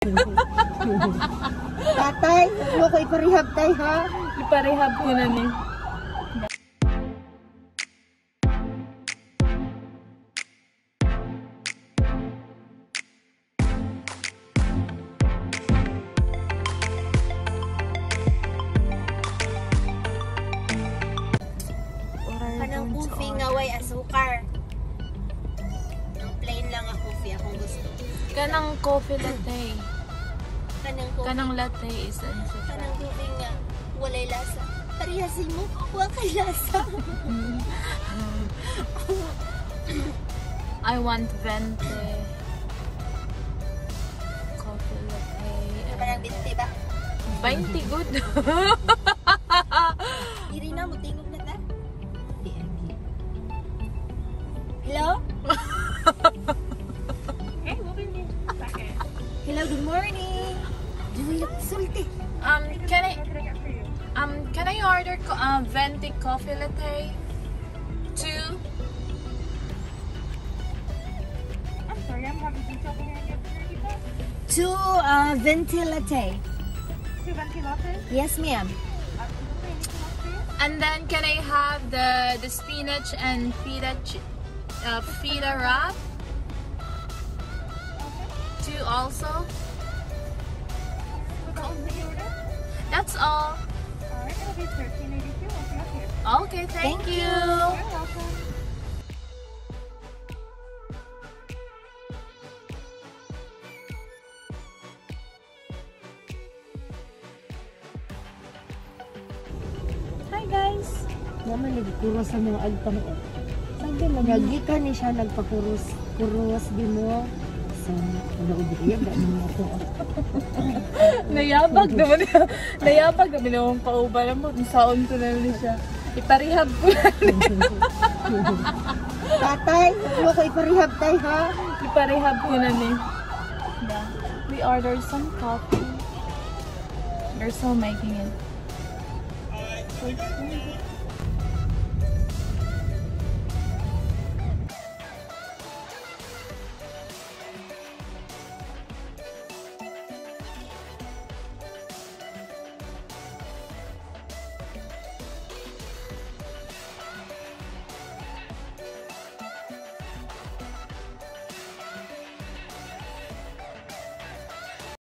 Tatay, huwag ko iparehab tay ha. Iparehab ko na ni. Kanang coffee nga way asukar. Plain lang ang coffee akong gusto. Kanang coffee latte. Kanang latte is kanang coffee nga walay lasa. Parihasin mo, wala kay lasa. I want vente. Coffee latte. Kanang 20 ba? 20 good. Diri na mo tingog na ta. Hello? Hello, good morning. Julia, sulti. Can I order venti coffee latte? 2. I'm sorry, I'm having details in here. 2 venti latte. 2 venti lattes? Yes, ma'am. Absolutely. Anything else for you? And then can I have the spinach and feta wrap? 2 also. Was that the order? That's all. Alright, it'll be $13.82 once you have here. Okay, thank you. You're welcome. Hi guys. Naman nagkuros sa mga agpang. Sabi mo, nagikan ni siya nagpakuros. Kuros di mo. So, naudiyag na mo ako. Nayabag naman. Nayabag kami naman pauba mo. Saon ko na rin siya. Iparehab ko na rin. Tatay, huwag ko iparehab tay ha. Iparehab ko na rin. Yeah. We ordered some coffee. They're still making it.